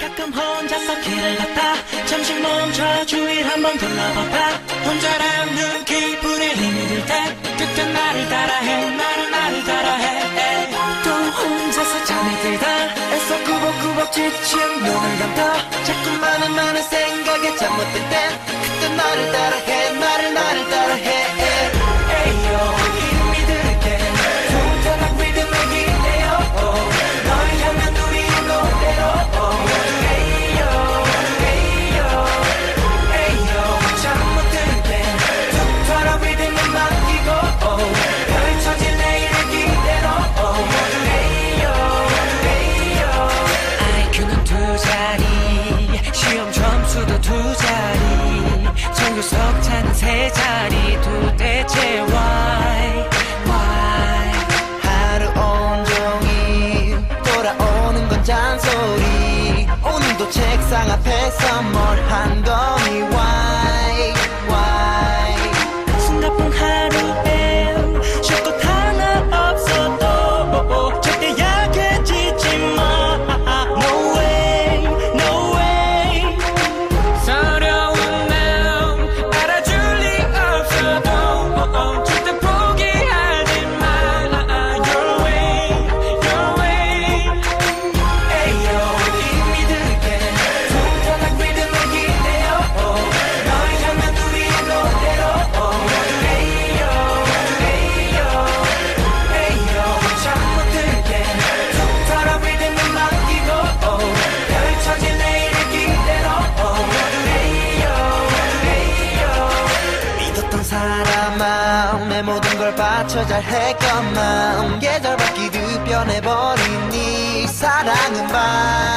가끔 혼자서 길을 걷다 잠시 멈춰 주위를 한번 둘러보다 혼자라는 기분에 힘이 들 때 그때 나를 따라해 나를 따라해 또 혼자서 잠이 들다 애써 꾸벅꾸벅 지친 눈을 감다 자꾸 많은 생각에 잠 못 들 때 그때 나를 따라해 나를 따라해 에이요 힘이 들게 둥근한 리듬을 기대어 널 향한 우리의 노래로 에이요 잠 못 들 때 툭툭한 리듬을 맡기고 펼쳐질 내일을 기대로 IQ는 두 자리 시험 점수도 두 자리 전교 석차는 세 자리 도대체 why 하루 온종일 돌아오는 건 잔소리 오늘도 책상 앞에서 뭘 한 거니 why 숨가쁜 하루엔 쉴 것 하나 없어도 절대 약해지지 마 No way 서러운 마음 알아줄 리 없어도 절대 포기하지 마 Your way 에이요 힘이 들게 둥근한 리듬을 기대어 널 향한 우리의 노래로 에이요 잠 못 들게 툭툭한 리듬을 맡기고 펼쳐질 내일을 기대로 믿었던 사람아 내 모든 걸 바쳐 잘했건만 계절 바뀌듯 변해버린 네 사랑은 봐